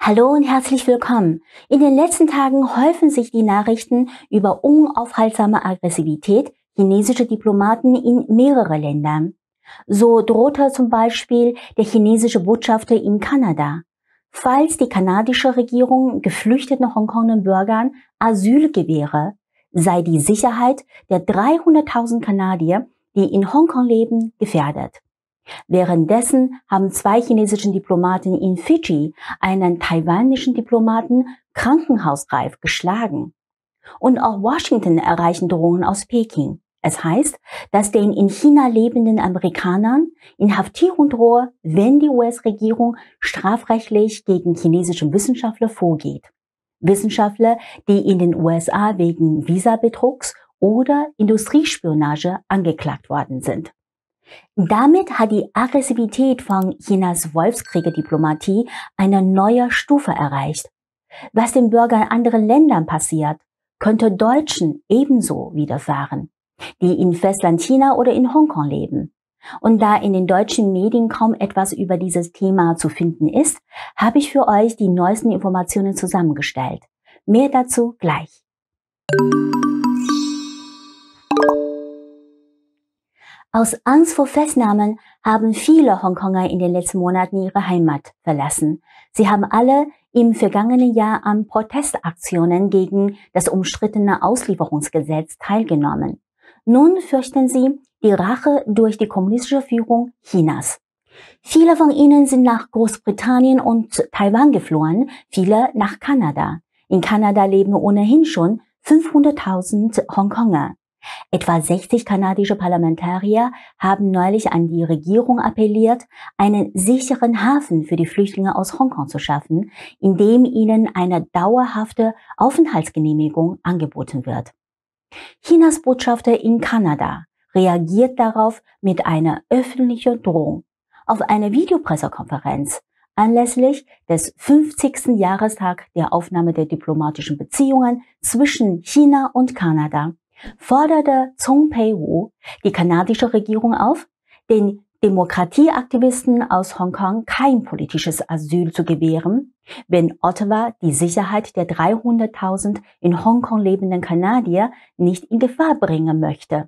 Hallo und herzlich willkommen. In den letzten Tagen häufen sich die Nachrichten über unaufhaltsame Aggressivität chinesischer Diplomaten in mehreren Ländern. So drohte zum Beispiel der chinesische Botschafter in Kanada, falls die kanadische Regierung geflüchteten Hongkonger Bürgern Asyl gewähre, sei die Sicherheit der 300.000 Kanadier, die in Hongkong leben, gefährdet. Währenddessen haben zwei chinesische Diplomaten in Fidschi einen taiwanischen Diplomaten krankenhausreif geschlagen. Und auch Washington erreichen Drohungen aus Peking. Es heißt, dass den in China lebenden Amerikanern Inhaftierung drohe, wenn die US-Regierung strafrechtlich gegen chinesische Wissenschaftler vorgeht. Wissenschaftler, die in den USA wegen Visabetrugs oder Industriespionage angeklagt worden sind. Damit hat die Aggressivität von Chinas Wolfskrieger-Diplomatie eine neue Stufe erreicht. Was den Bürgern anderer Länder passiert, könnte Deutschen ebenso widerfahren, die in Festland China oder in Hongkong leben. Und da in den deutschen Medien kaum etwas über dieses Thema zu finden ist, habe ich für euch die neuesten Informationen zusammengestellt. Mehr dazu gleich. Aus Angst vor Festnahmen haben viele Hongkonger in den letzten Monaten ihre Heimat verlassen. Sie haben alle im vergangenen Jahr an Protestaktionen gegen das umstrittene Auslieferungsgesetz teilgenommen. Nun fürchten sie die Rache durch die kommunistische Führung Chinas. Viele von ihnen sind nach Großbritannien und Taiwan geflohen, viele nach Kanada. In Kanada leben ohnehin schon 500.000 Hongkonger. Etwa 60 kanadische Parlamentarier haben neulich an die Regierung appelliert, einen sicheren Hafen für die Flüchtlinge aus Hongkong zu schaffen, in dem ihnen eine dauerhafte Aufenthaltsgenehmigung angeboten wird. Chinas Botschafter in Kanada reagiert darauf mit einer öffentlichen Drohung. Auf einer Videopressekonferenz anlässlich des 50. Jahrestag der Aufnahme der diplomatischen Beziehungen zwischen China und Kanada forderte Tsong Pei-wu die kanadische Regierung auf, den Demokratieaktivisten aus Hongkong kein politisches Asyl zu gewähren, wenn Ottawa die Sicherheit der 300.000 in Hongkong lebenden Kanadier nicht in Gefahr bringen möchte.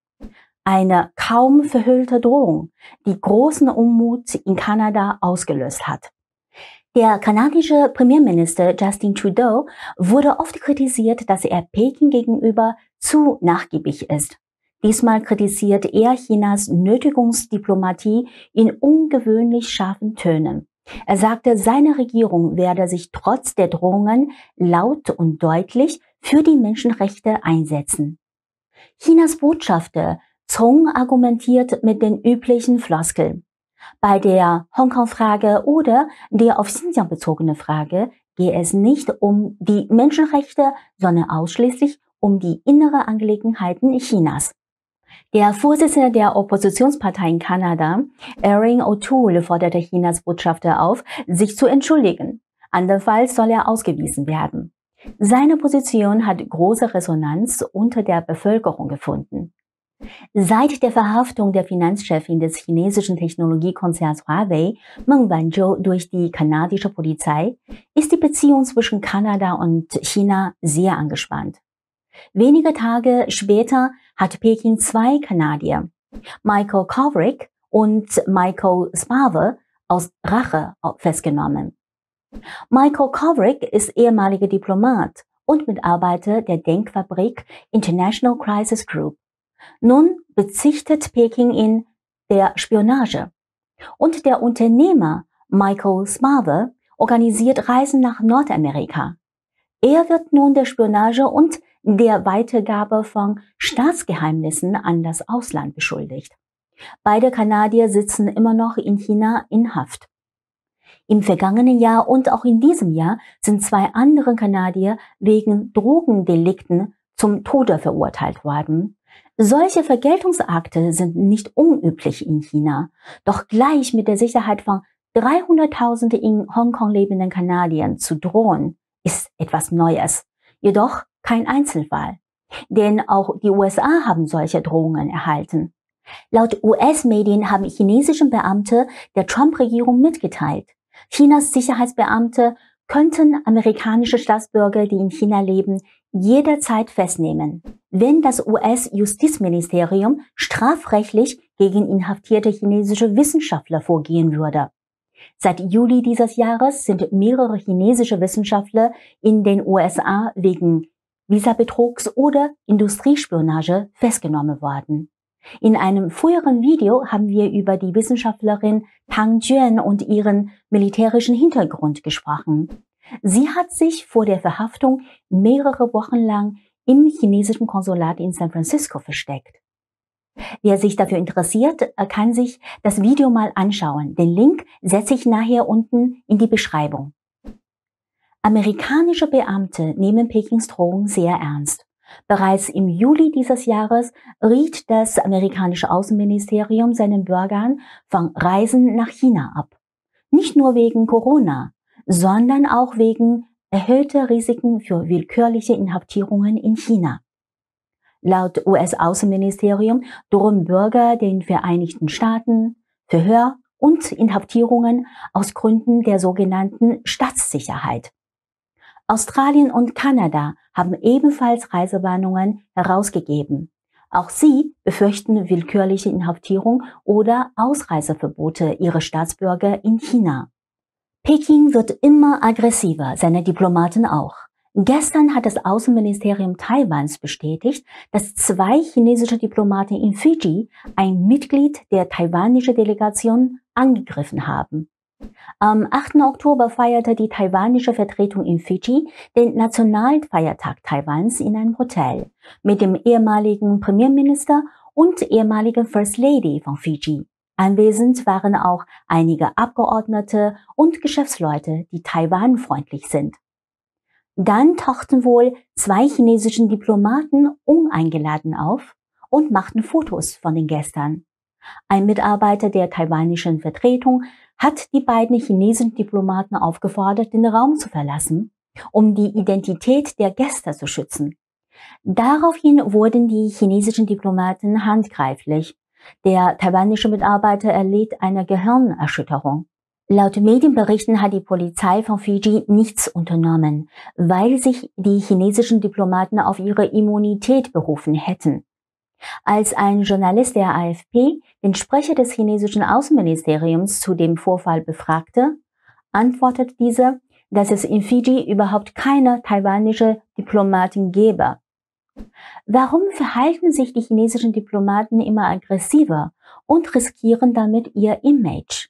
Eine kaum verhüllte Drohung, die großen Unmut in Kanada ausgelöst hat. Der kanadische Premierminister Justin Trudeau wurde oft kritisiert, dass er Peking gegenüber zu nachgiebig ist. Diesmal kritisiert er Chinas Nötigungsdiplomatie in ungewöhnlich scharfen Tönen. Er sagte, seine Regierung werde sich trotz der Drohungen laut und deutlich für die Menschenrechte einsetzen. Chinas Botschafter Tsong argumentiert mit den üblichen Floskeln. Bei der Hongkong-Frage oder der auf Xinjiang bezogenen Frage gehe es nicht um die Menschenrechte, sondern ausschließlich um die innere Angelegenheiten Chinas. Der Vorsitzende der Oppositionspartei in Kanada, Erin O'Toole, forderte Chinas Botschafter auf, sich zu entschuldigen. Andernfalls soll er ausgewiesen werden. Seine Position hat große Resonanz unter der Bevölkerung gefunden. Seit der Verhaftung der Finanzchefin des chinesischen Technologiekonzerns Huawei, Meng Wanzhou, durch die kanadische Polizei, ist die Beziehung zwischen Kanada und China sehr angespannt. Wenige Tage später hat Peking zwei Kanadier, Michael Kovrig und Michael Spavor, aus Rache festgenommen. Michael Kovrig ist ehemaliger Diplomat und Mitarbeiter der Denkfabrik International Crisis Group. Nun bezichtigt Peking ihn der Spionage. Und der Unternehmer Michael Spavor organisiert Reisen nach Nordamerika. Er wird nun der Spionage und der Weitergabe von Staatsgeheimnissen an das Ausland beschuldigt. Beide Kanadier sitzen immer noch in China in Haft. Im vergangenen Jahr und auch in diesem Jahr sind zwei andere Kanadier wegen Drogendelikten zum Tode verurteilt worden. Solche Vergeltungsakte sind nicht unüblich in China, doch gleich mit der Sicherheit von 300.000 in Hongkong lebenden Kanadiern zu drohen, ist etwas Neues, jedoch kein Einzelfall. Denn auch die USA haben solche Drohungen erhalten. Laut US-Medien haben chinesische Beamte der Trump-Regierung mitgeteilt, Chinas Sicherheitsbeamte könnten amerikanische Staatsbürger, die in China leben, jederzeit festnehmen, wenn das US-Justizministerium strafrechtlich gegen inhaftierte chinesische Wissenschaftler vorgehen würde. Seit Juli dieses Jahres sind mehrere chinesische Wissenschaftler in den USA wegen Visabetrugs oder Industriespionage festgenommen worden. In einem früheren Video haben wir über die Wissenschaftlerin Tang Juan und ihren militärischen Hintergrund gesprochen. Sie hat sich vor der Verhaftung mehrere Wochen lang im chinesischen Konsulat in San Francisco versteckt. Wer sich dafür interessiert, kann sich das Video mal anschauen. Den Link setze ich nachher unten in die Beschreibung. Amerikanische Beamte nehmen Pekings Drohung sehr ernst. Bereits im Juli dieses Jahres riet das amerikanische Außenministerium seinen Bürgern von Reisen nach China ab. Nicht nur wegen Corona, sondern auch wegen erhöhter Risiken für willkürliche Inhaftierungen in China. Laut US-Außenministerium drohen Bürger den Vereinigten Staaten Verhör und Inhaftierungen aus Gründen der sogenannten Staatssicherheit. Australien und Kanada haben ebenfalls Reisewarnungen herausgegeben. Auch sie befürchten willkürliche Inhaftierung oder Ausreiseverbote ihrer Staatsbürger in China. Peking wird immer aggressiver, seine Diplomaten auch. Gestern hat das Außenministerium Taiwans bestätigt, dass 2 chinesische Diplomaten in Fidschi ein Mitglied der taiwanischen Delegation angegriffen haben. Am 8. Oktober feierte die taiwanische Vertretung in Fidschi den Nationalfeiertag Taiwans in einem Hotel mit dem ehemaligen Premierminister und ehemaligen First Lady von Fidschi. Anwesend waren auch einige Abgeordnete und Geschäftsleute, die Taiwan-freundlich sind. Dann tauchten wohl 2 chinesischen Diplomaten uneingeladen auf und machten Fotos von den Gästen. Ein Mitarbeiter der taiwanischen Vertretung hat die beiden chinesischen Diplomaten aufgefordert, den Raum zu verlassen, um die Identität der Gäste zu schützen. Daraufhin wurden die chinesischen Diplomaten handgreiflich. Der taiwanische Mitarbeiter erlitt eine Gehirnerschütterung. Laut Medienberichten hat die Polizei von Fidschi nichts unternommen, weil sich die chinesischen Diplomaten auf ihre Immunität berufen hätten. Als ein Journalist der AFP den Sprecher des chinesischen Außenministeriums zu dem Vorfall befragte, antwortete dieser, dass es in Fidschi überhaupt keine taiwanische Diplomaten gebe. Warum verhalten sich die chinesischen Diplomaten immer aggressiver und riskieren damit ihr Image?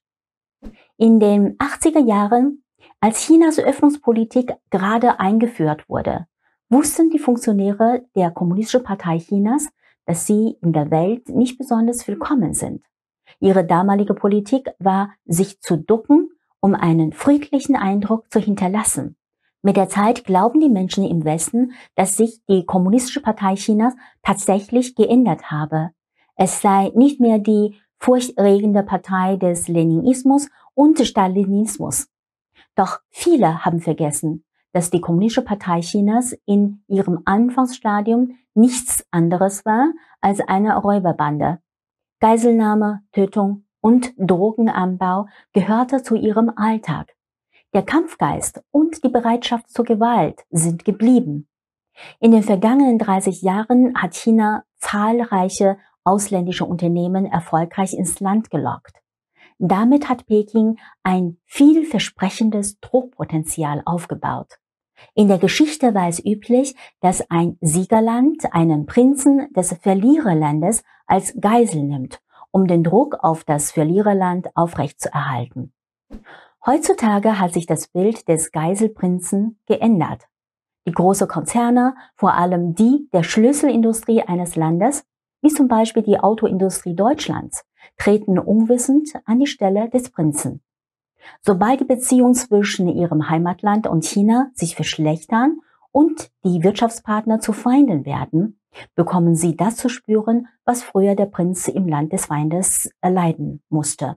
In den 80er Jahren, als Chinas Öffnungspolitik gerade eingeführt wurde, wussten die Funktionäre der Kommunistischen Partei Chinas, dass sie in der Welt nicht besonders willkommen sind. Ihre damalige Politik war, sich zu ducken, um einen friedlichen Eindruck zu hinterlassen. Mit der Zeit glauben die Menschen im Westen, dass sich die Kommunistische Partei Chinas tatsächlich geändert habe. Es sei nicht mehr die furchterregende Partei des Leninismus und Stalinismus. Doch viele haben vergessen, dass die Kommunistische Partei Chinas in ihrem Anfangsstadium nichts anderes war als eine Räuberbande. Geiselnahme, Tötung und Drogenanbau gehörte zu ihrem Alltag. Der Kampfgeist und die Bereitschaft zur Gewalt sind geblieben. In den vergangenen 30 Jahren hat China zahlreiche ausländische Unternehmen erfolgreich ins Land gelockt. Damit hat Peking ein vielversprechendes Druckpotenzial aufgebaut. In der Geschichte war es üblich, dass ein Siegerland einen Prinzen des Verliererlandes als Geisel nimmt, um den Druck auf das Verliererland aufrechtzuerhalten. Heutzutage hat sich das Bild des Geiselprinzen geändert. Die großen Konzerne, vor allem die der Schlüsselindustrie eines Landes, wie zum Beispiel die Autoindustrie Deutschlands, treten unwissend an die Stelle des Prinzen. Sobald die Beziehungen zwischen ihrem Heimatland und China sich verschlechtern und die Wirtschaftspartner zu Feinden werden, bekommen sie das zu spüren, was früher der Prinz im Land des Feindes erleiden musste.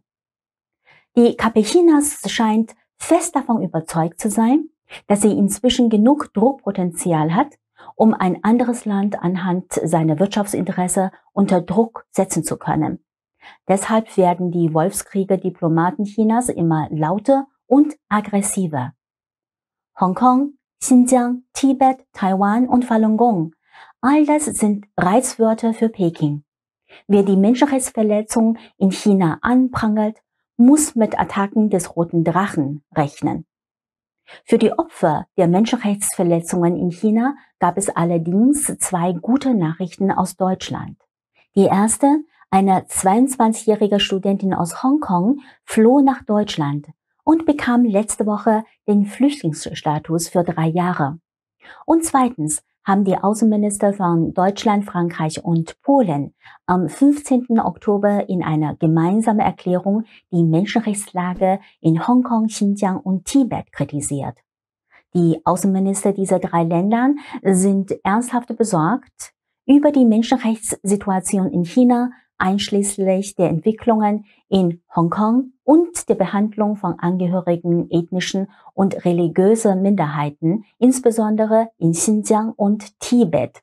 Die KP Chinas scheint fest davon überzeugt zu sein, dass sie inzwischen genug Druckpotenzial hat, um ein anderes Land anhand seiner Wirtschaftsinteresse unter Druck setzen zu können. Deshalb werden die Wolfskrieger-Diplomaten Chinas immer lauter und aggressiver. Hongkong, Xinjiang, Tibet, Taiwan und Falun Gong. All das sind Reizwörter für Peking. Wer die Menschenrechtsverletzungen in China anprangert, muss mit Attacken des Roten Drachen rechnen. Für die Opfer der Menschenrechtsverletzungen in China gab es allerdings 2 gute Nachrichten aus Deutschland. Die erste: Eine 22-jährige Studentin aus Hongkong floh nach Deutschland und bekam letzte Woche den Flüchtlingsstatus für 3 Jahre. Und zweitens haben die Außenminister von Deutschland, Frankreich und Polen am 15. Oktober in einer gemeinsamen Erklärung die Menschenrechtslage in Hongkong, Xinjiang und Tibet kritisiert. Die Außenminister dieser 3 Länder sind ernsthaft besorgt über die Menschenrechtssituation in China, einschließlich der Entwicklungen in Hongkong und der Behandlung von Angehörigen ethnischen und religiöser Minderheiten, insbesondere in Xinjiang und Tibet.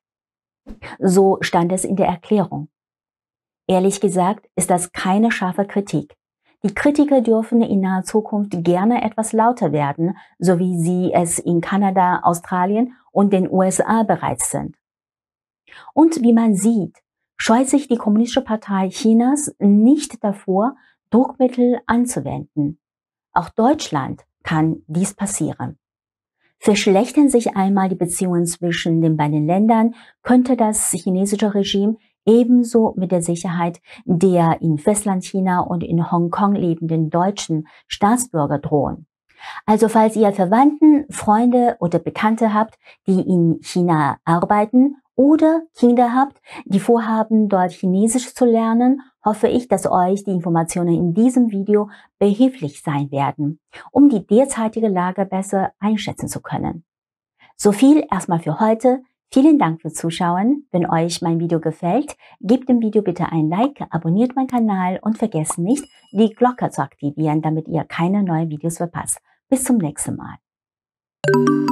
So stand es in der Erklärung. Ehrlich gesagt ist das keine scharfe Kritik. Die Kritiker dürfen in naher Zukunft gerne etwas lauter werden, so wie sie es in Kanada, Australien und den USA bereits sind. Und wie man sieht, scheut sich die Kommunistische Partei Chinas nicht davor, Druckmittel anzuwenden. Auch Deutschland kann dies passieren. Verschlechtern sich einmal die Beziehungen zwischen den beiden Ländern, könnte das chinesische Regime ebenso mit der Sicherheit der in Festlandchina und in Hongkong lebenden deutschen Staatsbürger drohen. Also falls ihr Verwandten, Freunde oder Bekannte habt, die in China arbeiten oder Kinder habt, die vorhaben, dort Chinesisch zu lernen, hoffe ich, dass euch die Informationen in diesem Video behilflich sein werden, um die derzeitige Lage besser einschätzen zu können. So viel erstmal für heute. Vielen Dank fürs Zuschauen. Wenn euch mein Video gefällt, gebt dem Video bitte ein Like, abonniert meinen Kanal und vergesst nicht, die Glocke zu aktivieren, damit ihr keine neuen Videos verpasst. Bis zum nächsten Mal.